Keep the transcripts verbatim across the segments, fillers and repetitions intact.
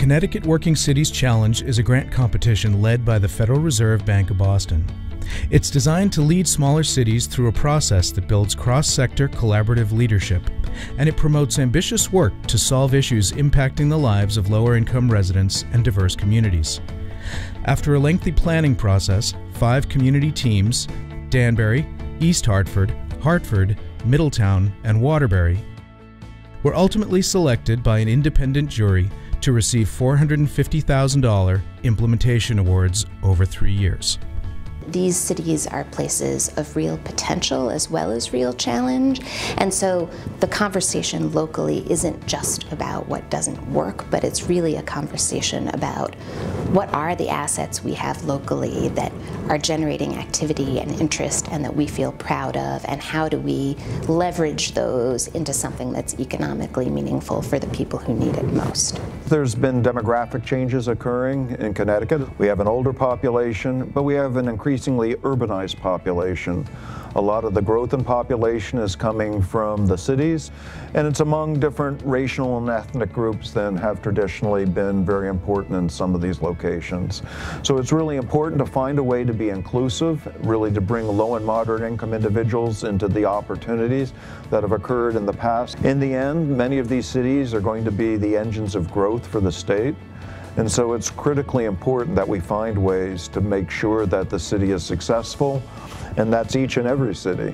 Connecticut Working Cities Challenge is a grant competition led by the Federal Reserve Bank of Boston. It's designed to lead smaller cities through a process that builds cross-sector collaborative leadership, and it promotes ambitious work to solve issues impacting the lives of lower-income residents and diverse communities. After a lengthy planning process, five community teams, Danbury, East Hartford, Hartford, Middletown, and Waterbury, were ultimately selected by an independent jury to receive four hundred fifty thousand dollars implementation awards over three years. These cities are places of real potential as well as real challenge, and so the conversation locally isn't just about what doesn't work, but it's really a conversation about what are the assets we have locally that are generating activity and interest and that we feel proud of, and how do we leverage those into something that's economically meaningful for the people who need it most. There's been demographic changes occurring in Connecticut. We have an older population, but we have an increasingly urbanized population. A lot of the growth in population is coming from the cities, and it's among different racial and ethnic groups that have traditionally been very important in some of these locations. So it's really important to find a way to be inclusive, really to bring low and moderate income individuals into the opportunities that have occurred in the past. In the end, many of these cities are going to be the engines of growth for the state. And so it's critically important that we find ways to make sure that the city is successful, and that's each and every city.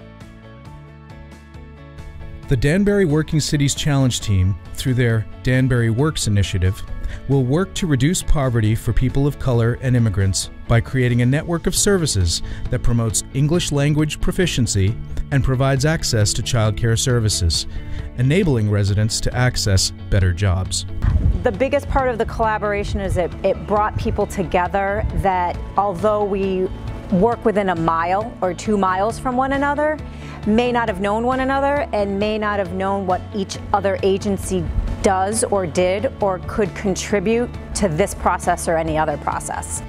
The Danbury Working Cities Challenge team, through their Danbury Works initiative, will work to reduce poverty for people of color and immigrants by creating a network of services that promotes English language proficiency and provides access to childcare services, enabling residents to access better jobs. The biggest part of the collaboration is it, it brought people together that, although we work within a mile or two miles from one another, may not have known one another and may not have known what each other agency does or did or could contribute to this process or any other process.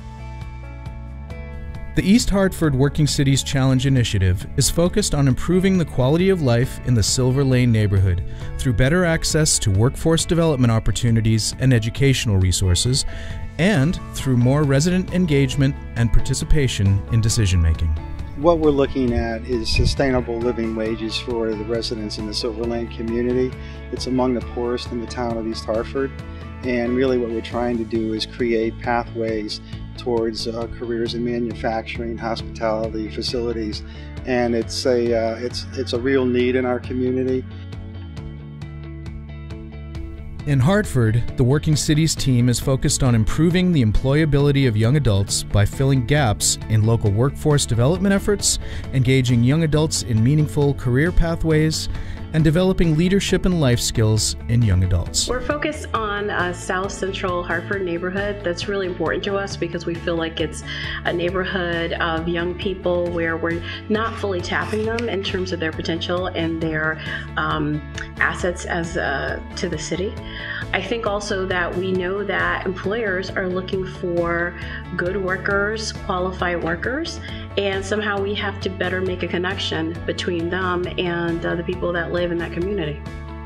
The East Hartford Working Cities Challenge initiative is focused on improving the quality of life in the Silver Lane neighborhood through better access to workforce development opportunities and educational resources, and through more resident engagement and participation in decision-making. What we're looking at is sustainable living wages for the residents in the Silver Lane community. It's among the poorest in the town of East Hartford, and really what we're trying to do is create pathways towards uh, careers in manufacturing, hospitality, facilities, and it's a uh, it's it's a real need in our community. In Hartford, the Working Cities team is focused on improving the employability of young adults by filling gaps in local workforce development efforts, engaging young adults in meaningful career pathways, and developing leadership and life skills in young adults. We're focused on a South Central Hartford neighborhood. That's really important to us because we feel like it's a neighborhood of young people where we're not fully tapping them in terms of their potential and their um, assets as uh, to the city. I think also that we know that employers are looking for good workers, qualified workers, and somehow we have to better make a connection between them and uh, the people that live in that community.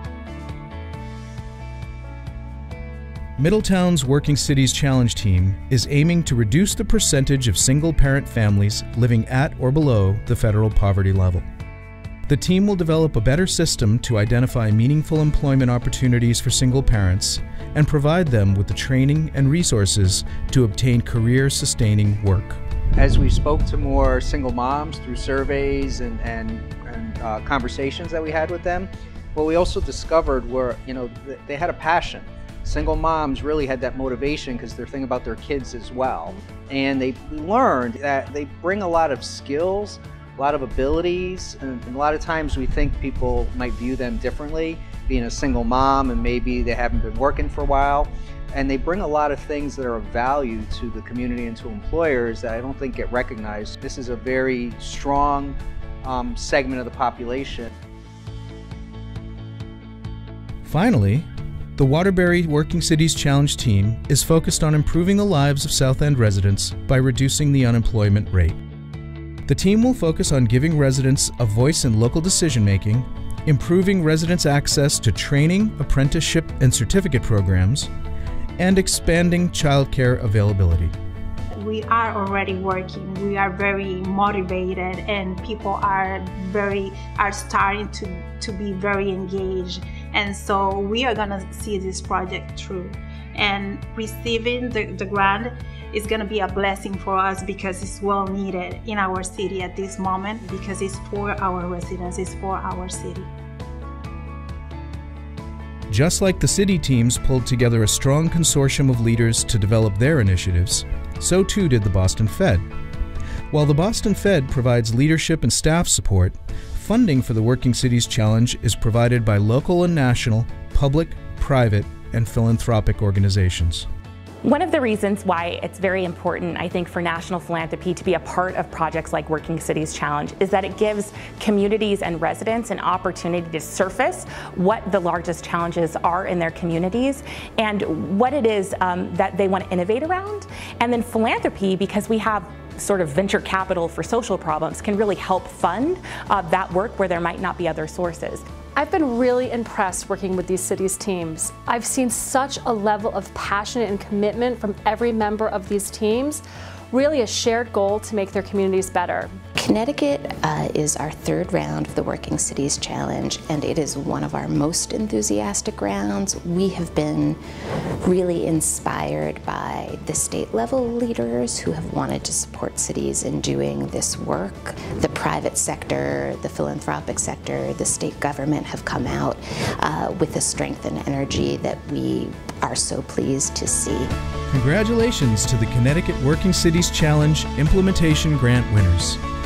Middletown's Working Cities Challenge team is aiming to reduce the percentage of single-parent families living at or below the federal poverty level. The team will develop a better system to identify meaningful employment opportunities for single parents and provide them with the training and resources to obtain career-sustaining work. As we spoke to more single moms through surveys and, and, and uh, conversations that we had with them, what we also discovered were, you know, they had a passion. Single moms really had that motivation because they're thinking about their kids as well. And they learned that they bring a lot of skills, a lot of abilities, and a lot of times we think people might view them differently, being a single mom and maybe they haven't been working for a while. And they bring a lot of things that are of value to the community and to employers that I don't think get recognized. This is a very strong um, segment of the population. Finally, the Waterbury Working Cities Challenge team is focused on improving the lives of South End residents by reducing the unemployment rate. The team will focus on giving residents a voice in local decision-making, improving residents' access to training, apprenticeship, and certificate programs, and expanding childcare availability. We are already working. We are very motivated, and people are very are starting to, to be very engaged. And so we are gonna see this project through. And receiving the, the grant is gonna be a blessing for us because it's well needed in our city at this moment, because it's for our residents, it's for our city. Just like the city teams pulled together a strong consortium of leaders to develop their initiatives, so too did the Boston Fed. While the Boston Fed provides leadership and staff support, funding for the Working Cities Challenge is provided by local and national, public, private, and philanthropic organizations. One of the reasons why it's very important, I think, for national philanthropy to be a part of projects like Working Cities Challenge is that it gives communities and residents an opportunity to surface what the largest challenges are in their communities and what it is um, that they want to innovate around. And then philanthropy, because we have sort of venture capital for social problems, can really help fund uh, that work where there might not be other sources. I've been really impressed working with these cities teams. I've seen such a level of passion and commitment from every member of these teams, really a shared goal to make their communities better. Connecticut uh, is our third round of the Working Cities Challenge, and it is one of our most enthusiastic rounds. We have been really inspired by the state level leaders who have wanted to support cities in doing this work. The private sector, the philanthropic sector, the state government have come out uh, with a strength and energy that we are so pleased to see. Congratulations to the Connecticut Working Cities Challenge Implementation Grant winners.